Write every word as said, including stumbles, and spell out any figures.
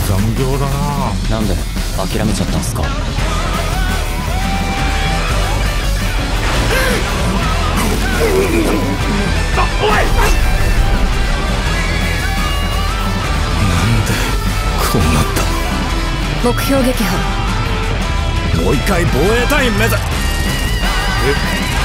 残業だな。 なんで諦めちゃったんすか？ おい！なんでこうなった？ 目標撃破。 もう一回防衛隊員目指。え